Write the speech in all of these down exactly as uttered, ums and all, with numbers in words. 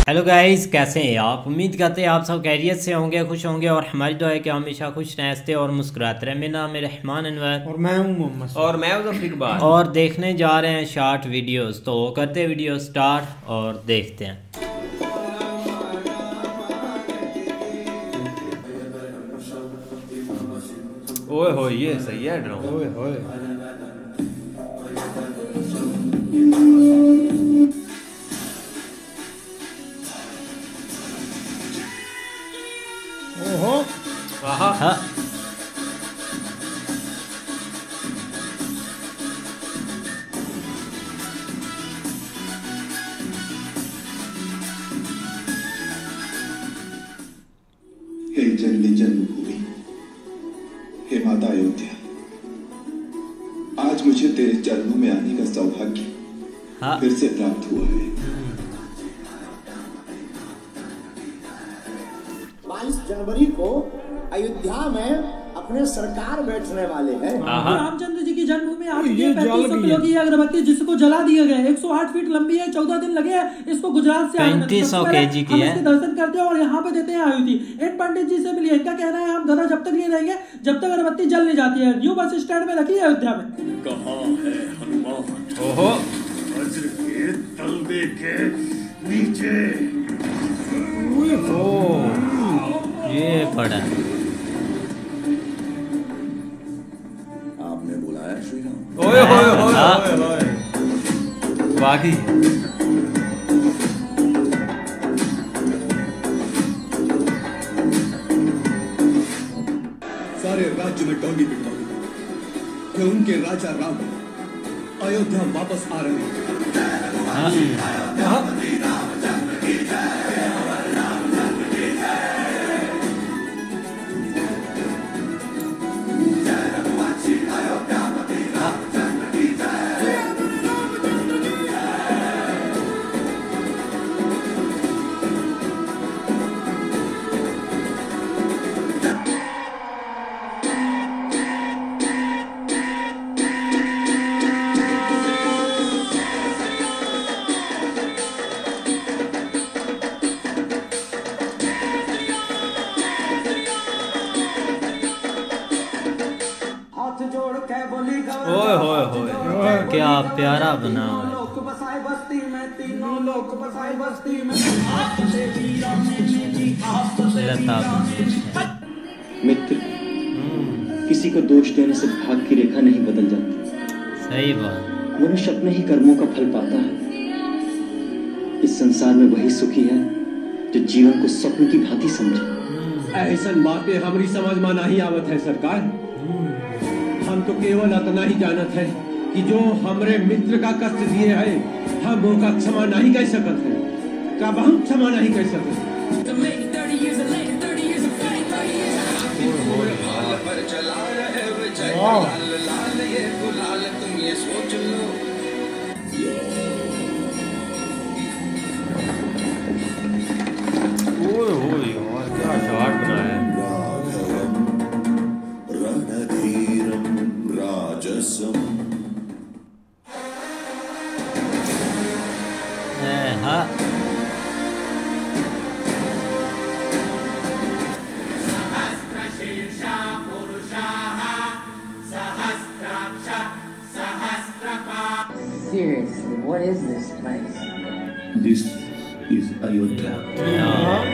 Hello guys, कैसे हैं आप। उम्मीद करते हैं आप सब खैरियत से होंगे, खुश होंगे और हमारी दुआ है कि हमेशा खुश रहते और मुस्कुराते रहें। मेरा नाम है रहमान अनवर और मैं हूं मोहम्मद और मैं उस इकबाल और देखने जा रहे हैं शॉर्ट वीडियोस। तो करते हैं वीडियो स्टार्ट और देखते हैं। ओए हो ये सही है ड्रोन। ओए होए ओहो आहा हाँ हे जननी जन्मभूमि, हे माता अयोध्या, आज मुझे तेरे चरणों में आने का सौभाग्य हाँ फिर से प्राप्त हुआ है। बाईस जनवरी को अयोध्या में अपने सरकार बैठने वाले हैं। रामचंद्र जी की जन्मभूमि आज ये पैंतीस जल सौ भी किलो है। की अगरबत्ती जिसको जला दिया गया है, एक सौ आठ फीट लंबी है, चौदह दिन लगे हैं इसको गुजरात से आने में। पैंतीस सौ सबसे पहले केजी की हम है। इसके दर्शन करते हैं और यहाँ पे देते हैं आहुति। एक पंडित जी से मिलिए, इनका कहना है हम गधा जब तक नहीं रहेंगे जब तक अगरबत्ती जल नहीं जाती है। न्यू बस स्टैंड में रखी है अयोध्या में। कहाँ है हनुमान? ओहो वज्र के तलवे के नीचे। ये पड़ा आपने बुलाया श्री राम? ओए होए होए होए होए बाकी सारे राज्य में डोंगी पिटवा कि उनके राजा राम अयोध्या वापस आ रहे हैं। हाथ जोड़ के बोली ओए होए होए क्या प्यारा बना हुआ है। लोक बसाए बस्ती में, तीनों लोक बसाए बस्ती में। लता मित्र, किसी को दोष देने से भाग्य की रेखा नहीं बदल जाती। सही बात। मनुष्य अपने ही कर्मों का फल पाता है। इस संसार में वही सुखी है जो जीवन को स्वप्न की भांति समझे। ऐसन बातें हमारी समझ में नहीं आवत है सरकार। हम तो केवल इतना ही जानत है कि जो हमरे मित्र का कष्ट दिए है हम वो का क्षमा नहीं कर सकत है। कब हम क्षमा नहीं कर सकते। ओए होए यार क्या शॉट बनाया है। रणधीरम राजसम। है, हाँ Seriously, what is this place? This is Ayodhya.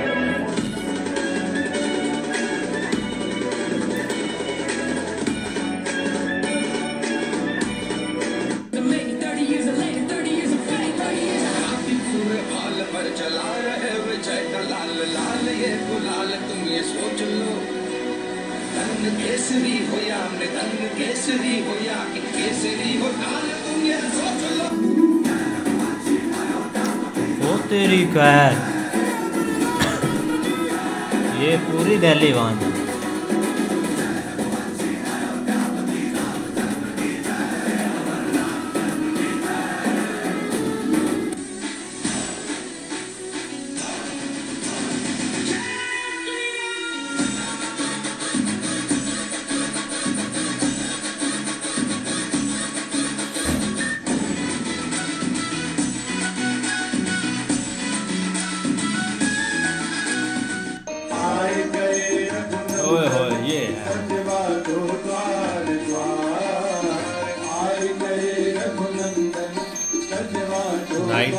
Kesari हो या मृदंग केसरी हो या केसरी हो ताल तुम ये सोच लो। वो तेरी कैर, ये पूरी दिल्ली बांध है। लाइट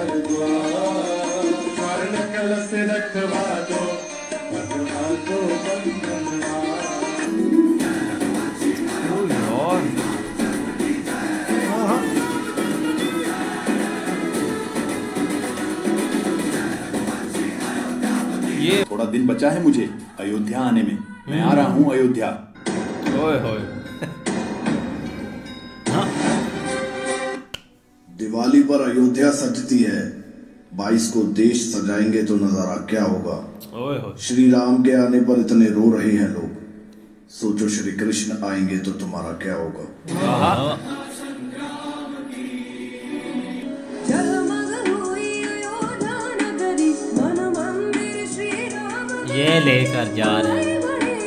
ये थोड़ा दिन बचा है मुझे अयोध्या आने में। मैं आ रहा हूँ अयोध्या। ओए होए दिवाली पर अयोध्या सजती है, बाईस को देश सजाएंगे तो नजारा क्या होगा। ओए होए श्री राम के आने पर इतने रो रहे हैं लोग, सोचो श्री कृष्ण आएंगे तो तुम्हारा क्या होगा। ये लेकर जा रहे हैं।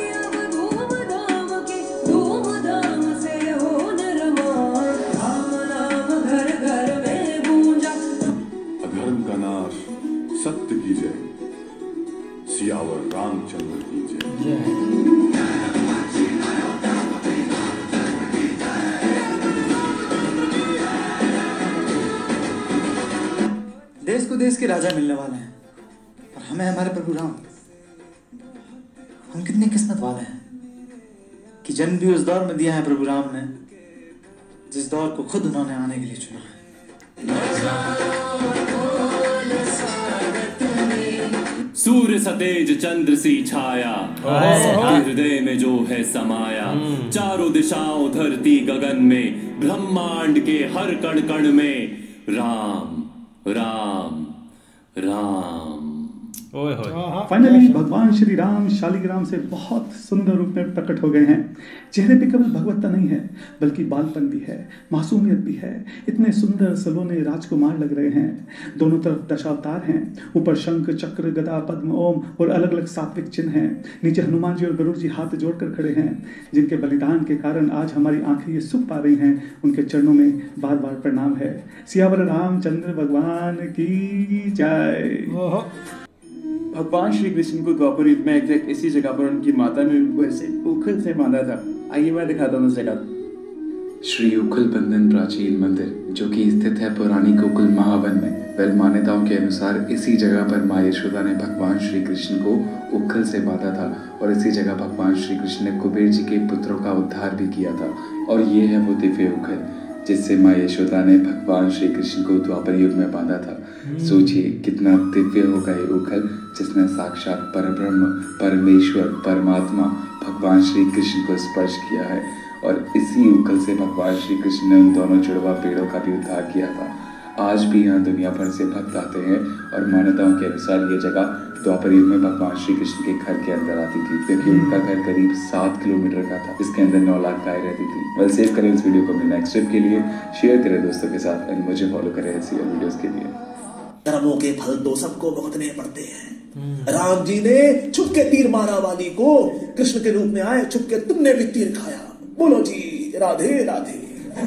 अधर्म का नाश सत्य की जय, सियावर रामचंद्र की जय। देश को देश के राजा मिलने वाले हैं और हमें हमारे प्रभु राम। हम कितने किस्मत वाले हैं कि जन्म भी उस दौर में दिया है प्रभु राम ने जिस दौर को खुद उन्होंने आने के लिए चुना है। सूर्य सतेज चंद्र सी छाया, हृदय में जो है समाया, चारों दिशाओं धरती गगन में, ब्रह्मांड के हर कण कण में राम राम राम। फाइनली भगवान श्री राम शालिग्राम से बहुत सुंदर रूप में प्रकट हो गए हैं। चेहरे पे केवल भगवत्ता नहीं है बल्कि बालपन भी है, मासूमियत भी है। इतने सुंदर सलोने राजकुमार लग रहे हैं। दोनों तरफ दशावतार हैं, ऊपर शंख चक्र गदा पद्म ओम और अलग अलग सात्विक चिन्ह हैं। नीचे हनुमान जी और गरुड़ जी हाथ जोड़कर खड़े हैं, जिनके बलिदान के कारण आज हमारी आंखें ये सुख पा रही हैं। उनके चरणों में बार बार प्रणाम है। सियावर रामचंद्र भगवान की जय। भगवान श्री कृष्ण को द्वापर युग में एग्जैक्ट इसी जगह पर उनकी माता ने उनको ऐसे उखल से बांधा था। आइए मैं दिखाता हूँ उस जगह। श्री उखल बंधन प्राचीन मंदिर जो कि स्थित है पुरानी गोकुल महावन में। वेल मान्यताओं के अनुसार इसी जगह पर माँ यशोदा ने भगवान श्री कृष्ण को उखल से बांधा था और इसी जगह भगवान श्री कृष्ण ने कुबेर जी के पुत्रों का उद्धार भी किया था। और ये है वो दिव्य उखल जिससे माँ यशोदा ने भगवान श्री कृष्ण को द्वापर युग में बांधा था। सोचिए कितना दिव्य होगा ये उखल जिसने साक्षात परब्रह्म परमेश्वर परमात्मा भगवान श्री कृष्ण को स्पर्श किया है। और इसी उखल से भगवान श्री कृष्ण ने उन दोनों जुड़वा पेड़ों का भी उद्धार किया था। आज भी यहाँ दुनिया भर से भक्त आते हैं और मान्यताओं के अनुसार ये जगह द्वापर युग में भगवान श्री कृष्ण के घर के अंदर आती थी, क्योंकि उनका घर करीब सात किलोमीटर का था। इसके अंदर नौ लाख गाय रहती थी। वेल सेव करें इस वीडियो को अपने नेक्स्ट ट्रिप के लिए, शेयर करें दोस्तों के साथ एंड मुझे फॉलो करें ऐसी वीडियोस के लिए। कर्मों के फल तो सबको भुगतने पड़ते हैं। राम जी ने छुप के तीर मारा वाली को, कृष्ण के रूप में आए छुप के तुमने भी तीर खाया। बोलो जी राधे राधे।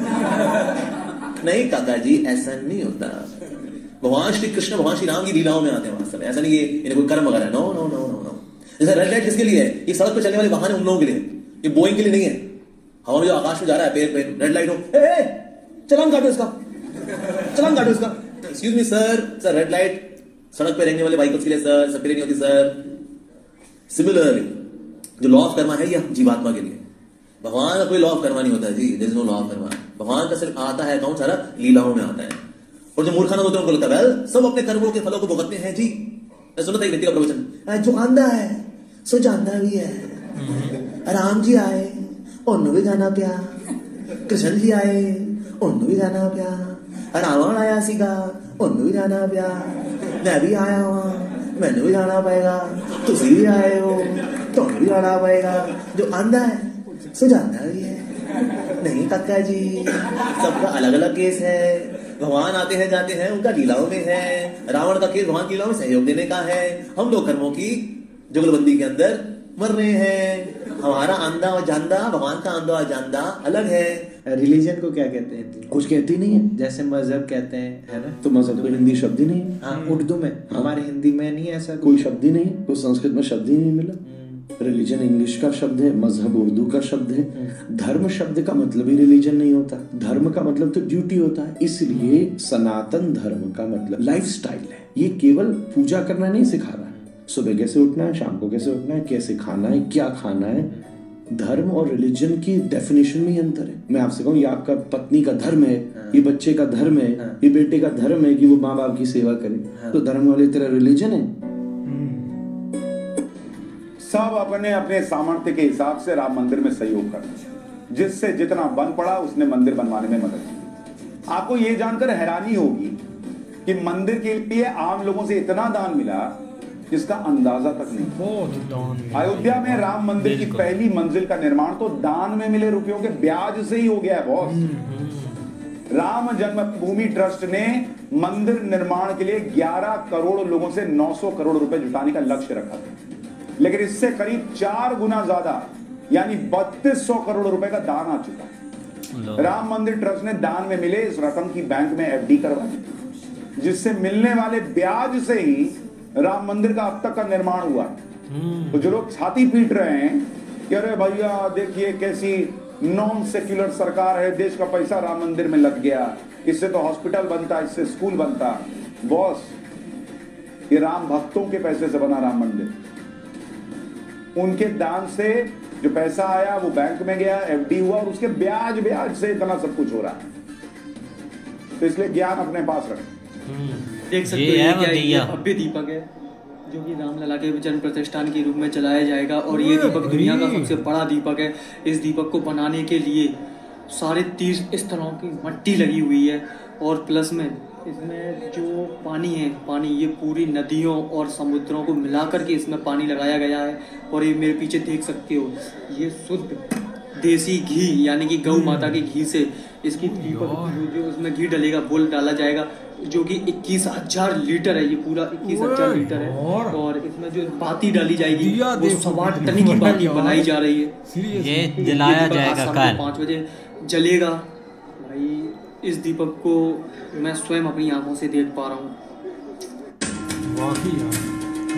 नहीं काका जी ऐसा नहीं होता। भगवान श्री कृष्ण भगवान श्री राम की लीलाओं में आते हैं वास्तव में। ऐसा नहीं है इन्हें कोई कर्म वगैरह। No no no no no. जैसे रेड लाइट किसके लिए है? ये सड़क पर चलने वाले वाहन है उन लोगों के लिए, ये बोइंग के लिए नहीं है। हवा में जो आकाश में जा रहा है पेड़ पे रेड लाइट हो, ए, चलान काटो इसका, चलान काटो इसका। Excuse me sir, sir red light सड़क पे रहने वाले बाइकर्स के लिए सर, सबके लिए नहीं होती सर। सिमिलरली जो लॉ ऑफ कर्मा है ये जीवात्मा के लिए। भगवान का कोई लॉ ऑफ कर्मा नहीं होता जी। There is no law of karma. भगवान का सिर्फ आता है अकाउंट सारा लीलाओं में आता है। और जो मूर्खाना होते हैं उनको लगता है वेल सब अपने कर्मों के फलों को भुगतते हैं जी। मैं सुना था एक व्यक्ति का प्रवचन, जो आंधा है सो जानता भी है। राम जी आए उन्होंने भी गाना प्या, कृष्ण जी आए उन्होंने भी गाना प्या, रावण आया सीगा उन्होंने भी गाना प्या, मैं भी आया हूँ मैंने भी गाना पाएगा, तुम भी आए हो तुम्हें भी गाना पाएगा। जो आंधा है सो जानता भी है। नहीं काका जी सबका अलग अलग केस है। भगवान आते हैं जाते हैं उनका लीलाओं में है। रावण का केस भगवान की लीलाओं में सहयोग देने का है। हम लोग कर्मों की जुगलबंदी के अंदर मर रहे हैं। हमारा आंधा और जानदा भगवान का आंधा और जानदा अलग है। रिलीजन को क्या कहते हैं? कुछ कहती नहीं है। जैसे मजहब कहते हैं है ना, तो मजहब कोई हिंदी शब्द ही नहीं है। हाँ उर्दू में, हमारे हिंदी में नहीं है ऐसा कोई शब्द ही नहीं, कोई संस्कृत में शब्द ही नहीं मिला। रिलीजन इंग्लिश का शब्द है, मजहब उर्दू का शब्द है। धर्म शब्द का मतलब ही रिलीजन नहीं होता, धर्म का मतलब तो ड्यूटी होता है। इसलिए सनातन धर्म का मतलब लाइफस्टाइल है। ये केवल पूजा करना नहीं सिखा रहा है, सुबह कैसे उठना है, शाम को कैसे उठना है, कैसे खाना है, क्या खाना है। धर्म और रिलीजन की डेफिनेशन में ही अंतर है। मैं आपसे कहूँ, ये आपका पत्नी का धर्म है, ये बच्चे का धर्म है, ये बेटे का धर्म है कि वो माँ बाप की सेवा करे, तो धर्म वाले तेरा रिलीजन है। सब अपने अपने सामर्थ्य के हिसाब से राम मंदिर में सहयोग करना, जिससे जितना बन पड़ा उसने मंदिर बनवाने में मदद की। आपको ये जानकर हैरानी होगी कि मंदिर के लिए आम लोगों से इतना दान मिला जिसका अंदाजा तक नहीं। बहुत दान। अयोध्या में राम मंदिर की पहली मंजिल का निर्माण तो दान में मिले रुपयों के ब्याज से ही हो गया है बॉस। राम जन्मभूमि ट्रस्ट ने मंदिर निर्माण के लिए ग्यारह करोड़ लोगों से नौ सौ करोड़ रुपए जुटाने का लक्ष्य रखा था, लेकिन इससे करीब चार गुना ज्यादा यानी बत्तीस सौ करोड़ रुपए का दान आ चुका है। राम मंदिर ट्रस्ट ने दान में मिले इस रकम की बैंक में एफडी करवाई, जिससे मिलने वाले ब्याज से ही राम मंदिर का अब तक का निर्माण हुआ। तो जो लोग छाती पीट रहे हैं कि अरे भैया देखिए कैसी नॉन सेक्युलर सरकार है, देश का पैसा राम मंदिर में लग गया, इससे तो हॉस्पिटल बनता, इससे स्कूल बनता। बॉस, ये राम भक्तों के पैसे से बना राम मंदिर। उनके दान से जो पैसा आया वो बैंक में गया, एफडी हुआ, और उसके ब्याज ब्याज से इतना सब कुछ हो रहा है। तो इसलिए ज्ञान अपने पास रखें। देख सकते हो ये क्या ये भव्य दीपक है जो कि रामलला के जन्म प्रतिष्ठान के रूप में चलाया जाएगा, और ये दीपक दुनिया का सबसे बड़ा दीपक है। इस दीपक को बनाने के लिए साढ़े तीस इस तरह की मट्टी लगी हुई है, और प्लस में इसमें जो पानी है, पानी ये पूरी नदियों और समुद्रों को मिलाकर के इसमें पानी लगाया गया है। और ये मेरे पीछे देख सकते हो, ये शुद्ध देसी घी यानी कि गौ माता के घी से इसकी दीपक जो जो उसमें घी डलेगा वो डाला जाएगा, जो कि इक्कीस हजार लीटर है। ये पूरा इक्कीस हजार लीटर है, और इसमें जो बाती डाली जाएगी वो सवा टन की बाती बनाई जा रही है। ये जलाया जाएगा कल पाँच बजे जलेगा। भाई इस दीपक को मैं स्वयं अपनी आंखों से देख पा रहा हूँ। वाकई यार।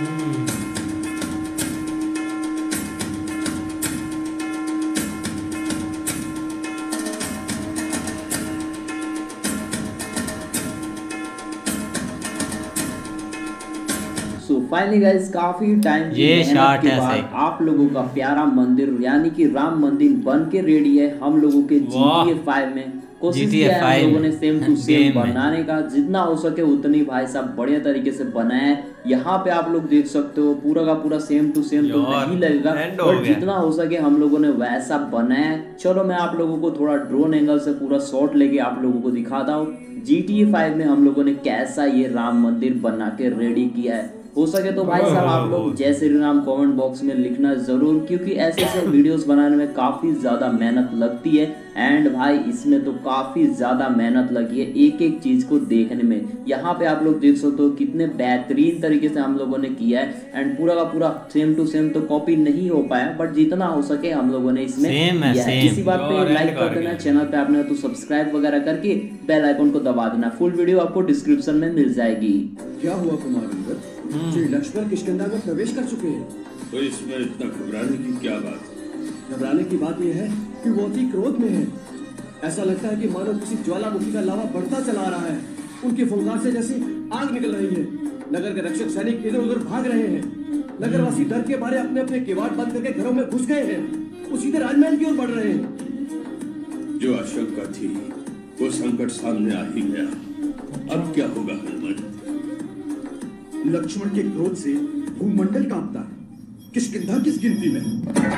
सो फाइनली गाइस, काफी टाइम ये शॉट के है बाद सही। आप लोगों का प्यारा मंदिर यानी कि राम मंदिर बन के रेडी है। हम लोगों के जी टी ए फाइव में कोशिश किया है हम लोगों ने सेम टू सेम बनाने का, जितना हो सके उतनी भाई साहब बढ़िया तरीके से बनाए। यहाँ पे आप लोग देख सकते हो पूरा का पूरा सेम टू सेम तो नहीं लगेगा, बट जितना हो सके हम लोगों ने वैसा बनाया। चलो मैं आप लोगों को थोड़ा ड्रोन एंगल से पूरा शॉट लेके आप लोगों को दिखाता हूँ जी टी ए फाइव में हम लोगों ने कैसा ये राम मंदिर बना के रेडी किया है। हो सके तो भाई साहब आप लोग जय श्री राम कमेंट बॉक्स में लिखना जरूर, क्योंकि ऐसे ऐसे वीडियोस बनाने में काफी ज्यादा मेहनत लगती है। एंड भाई इसमें तो काफी ज्यादा मेहनत लगी है एक एक चीज को देखने में। यहाँ पे आप लोग देख सकते हो कितने बेहतरीन तरीके से हम लोगों ने किया है। एंड पूरा का पूरा सेम टू सेम तो कॉपी नहीं हो पाया, बट जितना हो सके हम लोगों ने इसमें किया है। इसी बात पे लाइक कर देना, चैनल पे आपने तो सब्सक्राइब वगैरह करके बेल आइकन को दबा देना। फुल वीडियो आपको डिस्क्रिप्शन में मिल जाएगी। क्या हुआ कुमार, श्री लक्ष्मण किष्किंधा में प्रवेश कर चुके हैं। तो इसमें इतना घबराने की क्या बात? घबराने की बात यह है कि वो अति क्रोध में है। ऐसा लगता है कि मानो किसी ज्वालामुखी का लावा बढ़ता चला रहा है। उनके फुंकार से जैसे आग निकल रही है। नगर के रक्षक सैनिक इधर उधर भाग रहे हैं। नगरवासी डर के मारे अपने अपने किवाड़ बंद करके घरों में घुस गए हैं। वो सीधे राजमहल की ओर बढ़ रहे हैं। जो आशंका थी वो संकट सामने आ ही गया। अब क्या होगा हनुमान? लक्ष्मण के क्रोध से भूमंडल कांपता है। किष्किंधा किस गिनती में?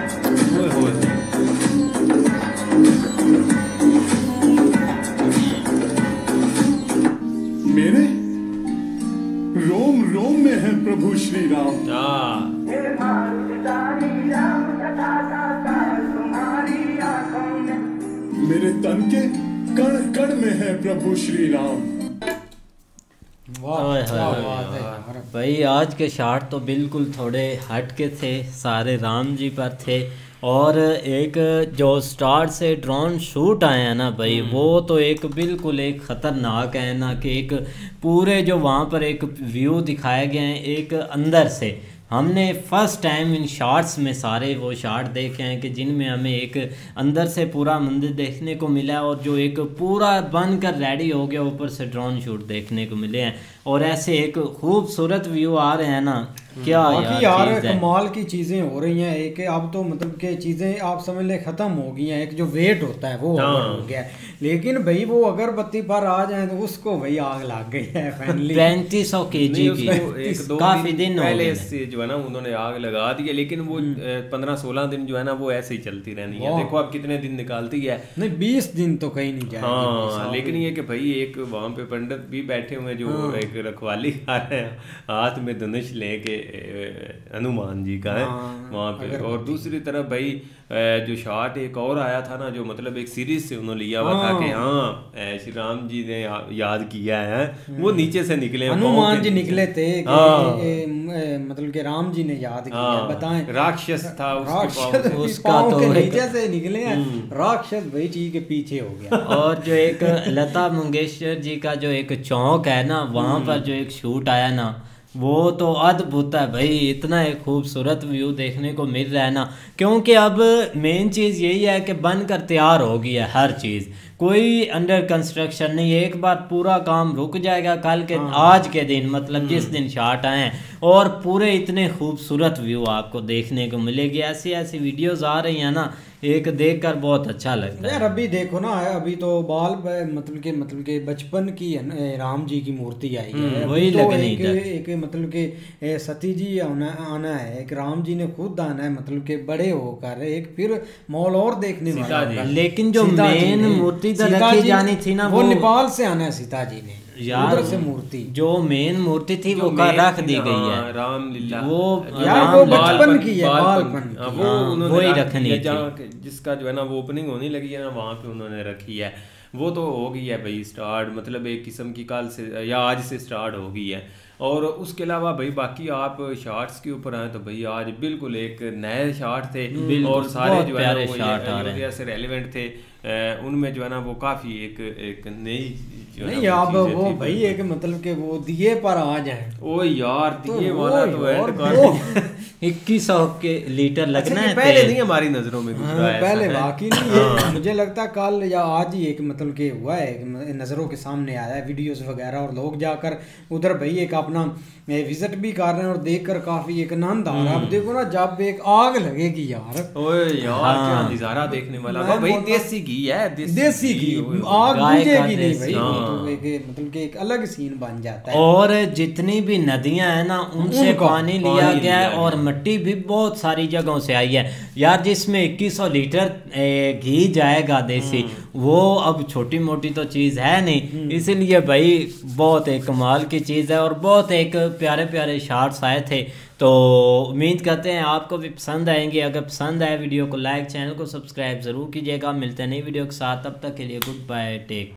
मेरे रोम रोम में है प्रभु श्री राम। मेरे तन के कण कण में है प्रभु श्री राम। भाई आज के शॉट तो बिल्कुल थोड़े हट के थे, सारे राम जी पर थे। और एक जो स्टार से ड्रोन शूट आए हैं ना भाई, वो तो एक बिल्कुल एक ख़तरनाक है ना, कि एक पूरे जो वहाँ पर एक व्यू दिखाए गए हैं एक अंदर से। हमने फर्स्ट टाइम इन शॉट्स में सारे वो शॉट देखे हैं कि जिनमें हमें एक अंदर से पूरा मंदिर देखने को मिला है और जो एक पूरा बनकर रेडी हो गया ऊपर से ड्रोन शूट देखने को मिले हैं और ऐसे एक खूबसूरत व्यू आ रहे हैं ना। क्या बाकी यार, यार कमाल की चीज़ें हो रही हैं। एक अब तो मतलब कि चीज़ें आप समझ ले ख़त्म हो गई हैं। एक जो वेट होता है वो हो गया है, लेकिन भाई वो अगरबत्ती पर आ जाए तो उसको भाई आग लग गई है फाइनली। पैंतीस सौ के जी की एक दो काफ़ी दिन पहले से जो है ना उन्होंने आग लगा दी है, लेकिन वो पंद्रह सोलह दिन जो है ना वो ऐसे ही चलती रहनी है। देखो अब कितने दिन निकालती है, नहीं बीस दिन तो कहीं नहीं जाएगी। हाँ, लेकिन ये कि भाई एक वहाँ पे पंडित भी बैठे हुए जो एक रखवाली खा रहे हैं, हाथ में धनुष लेके हनुमान जी का है वहाँ पे। और दूसरी तरफ भाई जो शॉट एक और आया था ना, जो मतलब एक सीरीज से उन्होंने लिया हुआ था कि हाँ श्री राम जी ने याद किया है, वो नीचे से निकले, हनुमान जी निकले थे मतलब कि राम जी ने याद किया। बताएं राक्षस था उसके उसका तो नीचे से निकले हैं, राक्षस भाई जी के पीछे हो गया। और जो एक लता मंगेशकर जी का जो एक चौक है ना, वहाँ पर जो एक शूट आया ना, वो तो अद्भुत है भाई। इतना एक खूबसूरत व्यू देखने को मिल रहा है ना, क्योंकि अब मेन चीज़ यही है कि बनकर तैयार हो गई है हर चीज़, कोई अंडर कंस्ट्रक्शन नहीं है। एक बार पूरा काम रुक जाएगा कल के आज के दिन, मतलब जिस दिन शॉट आए हैं, और पूरे इतने खूबसूरत व्यू आपको देखने को मिलेगी। ऐसी ऐसी वीडियोस आ रही हैं ना, एक देखकर बहुत अच्छा लगता है यार। अभी देखो ना, अभी तो बाल मतलब के मतलब के बचपन की राम जी की मूर्ति आई है, वही तो लगनी एक, एक मतलब के सती जी आना आना है, एक राम जी ने खुद आना है, मतलब के बड़े होकर एक फिर मॉल और देखने वाला। लेकिन जो मेन मूर्ति तो रखी जानी थी ना, वो नेपाल से आना है सीता जी ने यार से मूर्ति। जो मेन मूर्ति थी वो का रख दी गई है, राम लीला, वो यार वो बचपन की है, बालपन, वो उन्होंने रखनी है। जिसका जो है ना वो ओपनिंग होने लगी है ना, वहाँ पे उन्होंने रखी है। वो तो हो गई है भाई स्टार्ट, मतलब एक किस्म की कल से या आज से स्टार्ट हो गई है। और उसके अलावा भाई बाकी आप शॉट्स के ऊपर आए तो भाई आज बिल्कुल एक नए शॉट थे और सारे जो है वो से रेलिवेंट थे। उनमें जो है ना वो काफ़ी एक एक नई नहीं अब वो भाई एक मतलब के वो दिए पर आ जाए। ओ यार दिए वाला तो एंड इक्कीस सौ के लीटर लगना है, पहले नहीं हमारी नजरों में हाँ, पहले वाकई नहीं। मुझे लगता कल या आज ही एक मतलब के हुआ है, नज़रों के सामने आया है वीडियोस वगैरह, और लोग जाकर उधर भाई एक अपना विजिट भी कर रहे हैं और देखकर काफी एक आनंद आ रहा है। अब देखो ना जब एक आग लगेगी यार, ओए यार क्या नजारा देखने वाला भाई। देसी घी है, देसी घी, आग बुझेगी नहीं भाई, तो एक मतलब कि एक अलग सीन बन जाता है। और जितनी भी नदियां हैं ना उनसे पानी लिया गया है और मिट्टी भी बहुत सारी जगहों से आई है यार, जिसमें इक्कीस सौ लीटर घी जाएगा देसी, वो अब छोटी मोटी तो चीज़ है नहीं। इसीलिए भाई बहुत एक कमाल की चीज़ है और बहुत एक प्यारे प्यारे शॉट्स आए थे। तो उम्मीद करते हैं आपको भी पसंद आएंगे। अगर पसंद आए वीडियो को लाइक, चैनल को सब्सक्राइब ज़रूर कीजिएगा। मिलते हैं नई वीडियो के साथ, तब तक के लिए गुड बाय, टेक।